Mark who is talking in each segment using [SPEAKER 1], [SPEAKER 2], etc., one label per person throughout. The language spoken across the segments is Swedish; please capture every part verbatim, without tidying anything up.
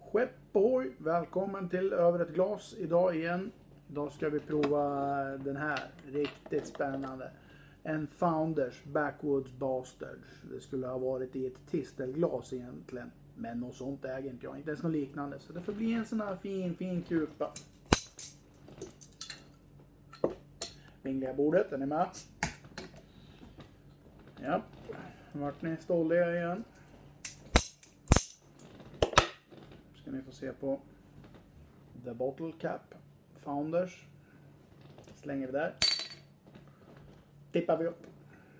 [SPEAKER 1] Skepp ohoj, välkommen till Över ett glas idag igen. Idag ska vi prova den här, riktigt spännande. En Founders Backwoods Bastards. Det skulle ha varit i ett tistelglas egentligen. Men något sånt äger inte jag, inte ens något liknande. Så det får bli en sån här fin, fin kupa. Vingliga bordet, den är med. Ja, vart ni ståliga igen. Ska ni få se på The Bottle Cap Founders. Slänger vi där. Tippar vi upp.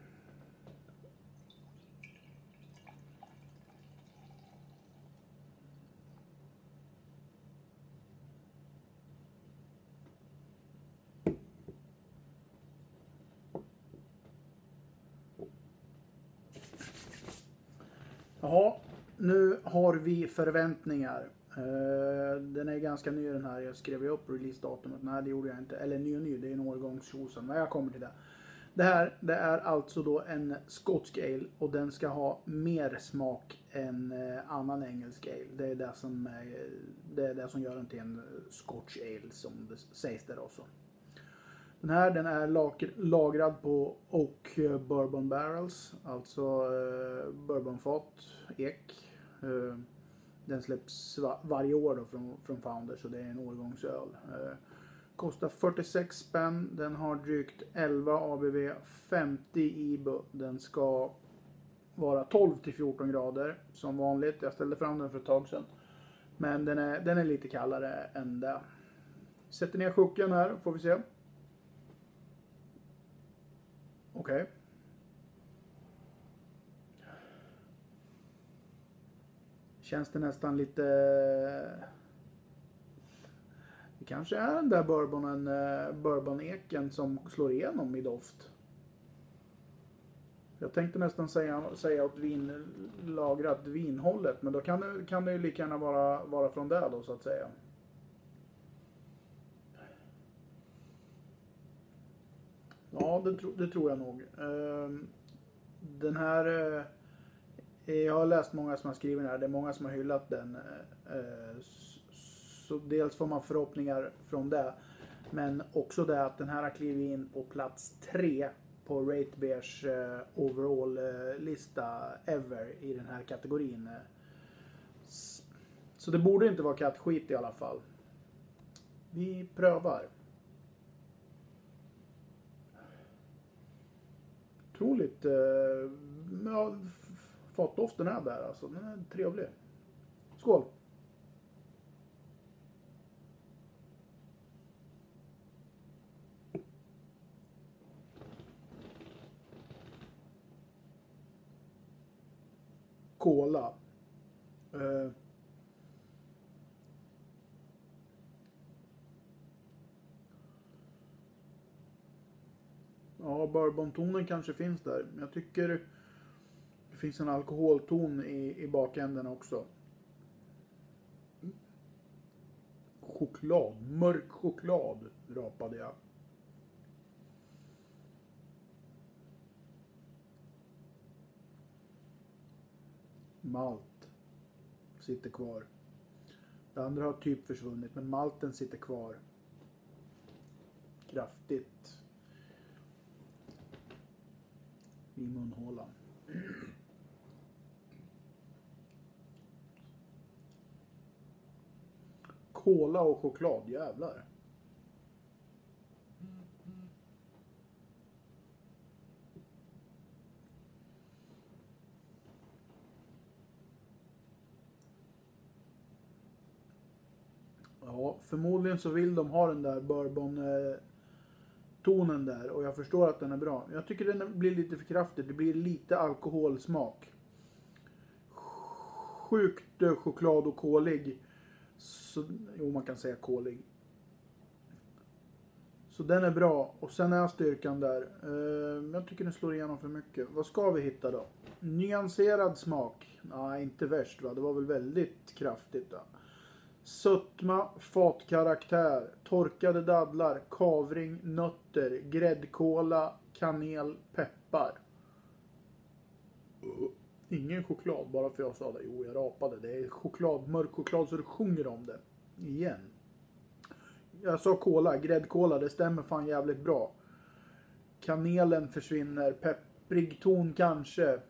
[SPEAKER 1] Jaha, nu har vi förväntningar. Uh, den är ganska ny den här. Jag skrev upp releasedatumet. Nej, det gjorde jag inte. Eller ny och ny, det är en årgångstjosan. Men jag kommer till det. Det här, det är alltså då en skotsk ale. Och den ska ha mer smak än uh, annan engelsk ale. Det är det som, uh, det är det som gör den till en scotch ale, som det sägs där också. Den här, den är lag- lagrad på Oak Bourbon Barrels. Alltså uh, bourbonfat, ek. Uh, Den släpps varje år då från, från Founders, så det är en årgångsöl. Eh, kostar fyrtiosex spänn. Den har drygt elva A B V, femtio I B U. Den ska vara tolv till fjorton grader som vanligt. Jag ställde fram den för ett tag sedan. Men den är, den är lite kallare än det. Sätter ner sjuken här, får vi se. Okej. Okay. Känns det nästan lite... Det kanske är den där bourbonen, bourboneken som slår igenom i doft. Jag tänkte nästan säga, säga åt vin, lagrat vinhållet. Men då kan det, kan det ju lika gärna vara, vara från det då, så att säga. Ja, det, tro, det tror jag nog. Den här... Jag har läst många som har skrivit den här. Det är många som har hyllat den. Så dels får man förhoppningar från det. Men också det att den här har klivit in på plats tre på Rate Bears overall-lista ever i den här kategorin. Så det borde inte vara kattskit i alla fall. Vi prövar. Otroligt... Ja, fatdoften är där alltså. Den är trevlig. Skål! Cola. Uh. Ja, bourbontonen kanske finns där. Jag tycker det finns en alkoholton i, i bakänden också. Choklad. Mörk choklad rapade jag. Malt sitter kvar. Det andra har typ försvunnit, men malten sitter kvar. Kraftigt. I munhålan. Cola och choklad, jävlar. Ja, förmodligen så vill de ha den där bourbon tonen där, och jag förstår att den är bra. Jag tycker den blir lite för kraftig. Det blir lite alkoholsmak. Sjukt choklad och kolig. Så, jo, man kan säga kolig. Så den är bra. Och sen är styrkan där. Uh, jag tycker den slår igenom för mycket. Vad ska vi hitta då? Nyanserad smak. Nej, inte värst va. Det var väl väldigt kraftigt då. Sötma, fatkaraktär, torkade dadlar, kavring, nötter, gräddkola, kanel, peppar. Ingen choklad, bara för jag sa det. Jo, jag rapade. Det är choklad, mörk choklad så du sjunger om det. Igen. Jag sa cola, gräddkola, det stämmer fan jävligt bra. Kanelen försvinner, pepprig ton kanske.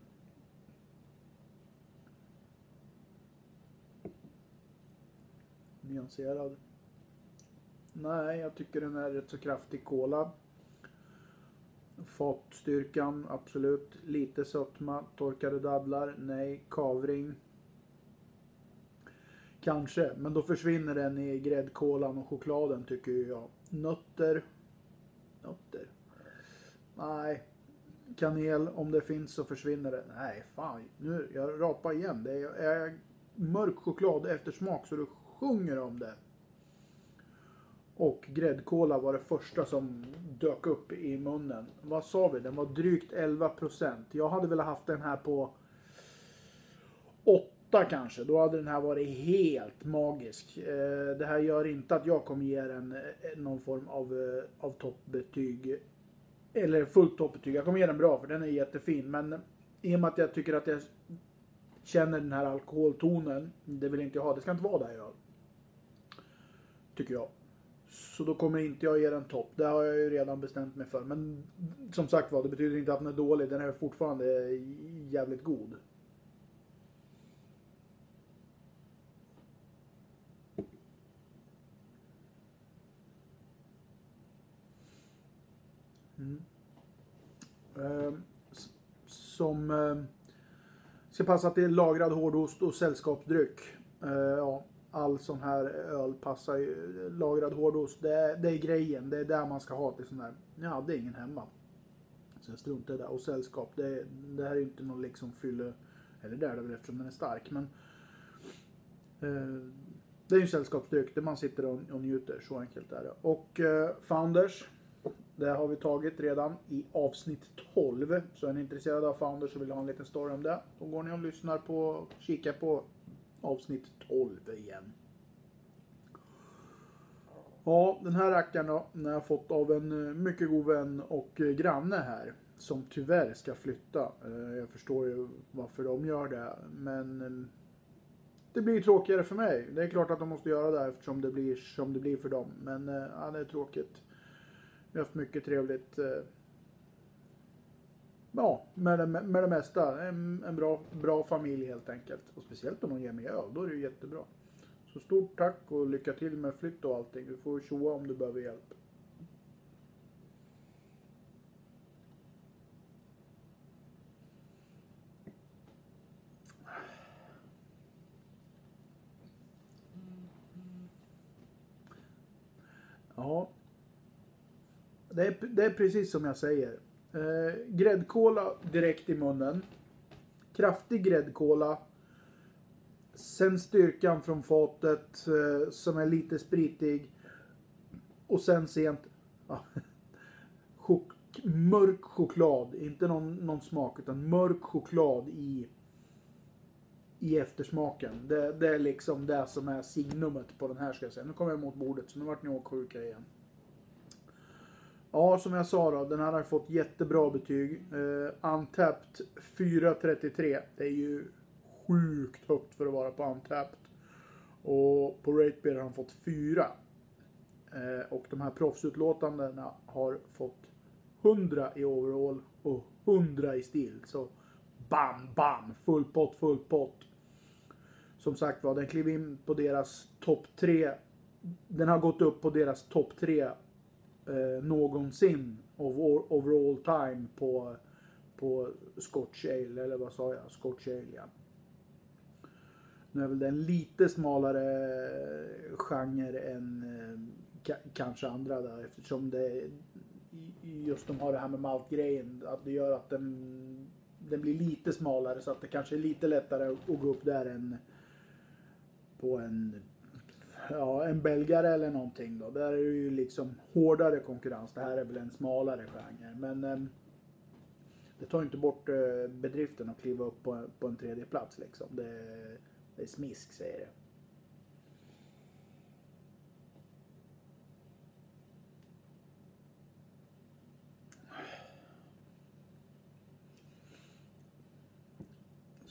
[SPEAKER 1] Nyanserad. Nej, jag tycker den är rätt så kraftig cola. Fatstyrkan, absolut. Lite sötma, torkade dadlar, nej. Kavring. Kanske, men då försvinner den i gräddkolan och chokladen tycker jag. Nötter. Nötter. Nej. Kanel, om det finns så försvinner det. Nej, fan. Nu, jag rapar igen. Det är, är mörk choklad eftersmak så du sjunger om det. Och gräddkola var det första som dök upp i munnen. Vad sa vi? Den var drygt elva procent. Jag hade väl haft den här på åtta kanske. Då hade den här varit helt magisk. Det här gör inte att jag kommer ge den någon form av, av toppbetyg. Eller fullt toppbetyg. Jag kommer ge den bra för den är jättefin. Men i och med att jag tycker att jag känner den här alkoholtonen. Det vill inte jag ha. Det ska inte vara där jag. Tycker jag. Så då kommer inte jag ge den topp. Det har jag ju redan bestämt mig för. Men som sagt var, det betyder inte att den är dålig. Den är fortfarande jävligt god. Mm. Eh, som eh, ska passa till lagrad hårdost och sällskapsdryck. Eh, ja. All sån här öl passar ju. Lagrad hårdost, det är, det är grejen. Det är där man ska ha till sån här. Ja, det är ingen hemma. Så jag struntar där. Och sällskap, det, det här är ju inte någon liksom fylle. Eller där det väl eftersom den är stark. Men eh, det är ju sällskapsdryck. Där man sitter och, och njuter. Så enkelt är det. Och eh, Founders. Det har vi tagit redan i avsnitt tolv. Så är ni intresserade av Founders så vill ha en liten story om det. Då går ni och lyssnar på, kika på avsnitt tolv igen. Ja, den här rackaren då, den har jag fått av en mycket god vän och granne här. Som tyvärr ska flytta. Jag förstår ju varför de gör det. Men det blir tråkigare för mig. Det är klart att de måste göra det eftersom det blir som det blir för dem. Men ja, det är tråkigt. Vi har haft mycket trevligt. Ja, med det, med det mesta. En, en bra, bra familj helt enkelt. Och speciellt om de ger mig öl, då är det ju jättebra. Så stort tack och lycka till med flytt och allting. Du får tjoa om du behöver hjälp. Ja. Det är, det är precis som jag säger. Eh, gräddkola direkt i munnen. Kraftig gräddkola. Sen styrkan från fatet eh, som är lite spritig. Och sen sent ja, chok, mörk choklad. Inte någon, någon smak utan mörk choklad i, i eftersmaken. Det, det är liksom det som är signumet på den här ska jag säga. Nu kommer jag mot bordet så nu vart ni åksjuka igen. Ja, som jag sa då, den här har fått jättebra betyg. Uh, Untapped fyra trettiotre. Det är ju sjukt högt för att vara på Untapped. Och på Ratebeer har han fått fyra. Uh, och de här proffsutlåtandena har fått hundra i overall och hundra i stil. Så bam, bam, full pott, full pott. Som sagt var, den klev in på deras topp tre. Den har gått upp på deras topp tre. Eh, någonsin of, overall time på, på Scotch Ale, eller vad sa jag? Scotch Ale, ja. Nu är väl den lite smalare genre än eh, kanske andra där, eftersom det just de har det här med maltgrejen, att det gör att den, den blir lite smalare så att det kanske är lite lättare att gå upp där än på en Ja, en belgare eller någonting då. Där är det ju liksom hårdare konkurrens. Det här är väl en smalare genre. Men eh, det tar inte bort eh, bedriften att kliva upp på, på en tredje plats liksom. Det, det är smisk, säger det.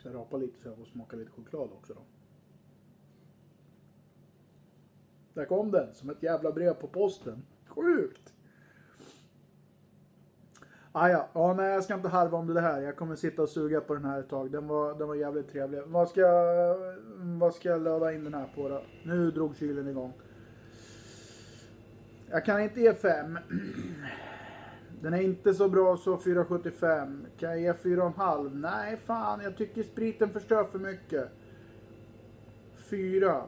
[SPEAKER 1] Ska rapa lite så jag får smaka lite choklad också då. Där kom den, som ett jävla brev på posten. Sjukt! Ah, ja, ja, nej jag ska inte harva om det här. Jag kommer sitta och suga på den här ett tag. Den var, den var jävligt trevlig. Vad ska, jag, vad ska jag löda in den här på då? Nu drog kylen igång. Jag kan inte ge fem. Den är inte så bra så fyra komma sjuttiofem. Kan jag ge fyra komma fem? Nej fan, jag tycker spriten förstör för mycket. fyra.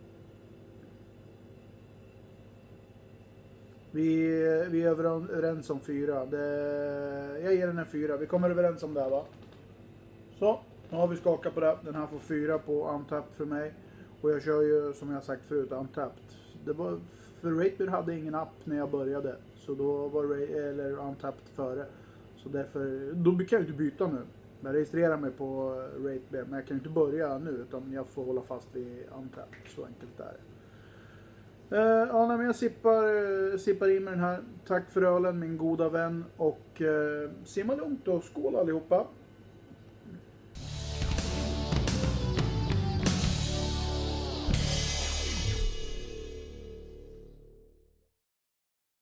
[SPEAKER 1] Vi, vi är överens om fyra. Det, jag ger den en fyra. Vi kommer överens om det här, va? Så, nu har vi skakat på det. Den här får fyra på Untapped för mig. Och jag kör ju som jag sagt förut Untapped. Det var, för Ratebeer hade ingen app när jag började. Så då var Ray, eller Untapped före. Så därför, då kan jag inte byta nu. Jag registrerar mig på Ratebeer. Men jag kan inte börja nu utan jag får hålla fast vid Untapped. Så enkelt är det. Uh, ja, nej, men jag sippar, uh, sippar i med den här. Tack för ölen min goda vän. Och uh, simma lugnt och skål allihopa.